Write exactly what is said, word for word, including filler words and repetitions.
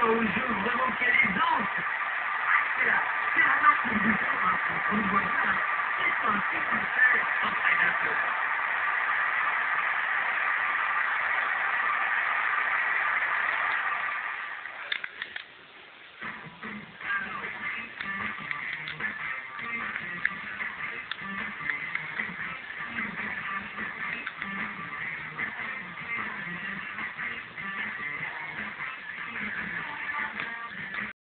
au jeu, vraiment quelle aisance. Ah, c'est la, c'est la marque du buteur, hein. On le voit bien, hein. C'est un super, un prédateur.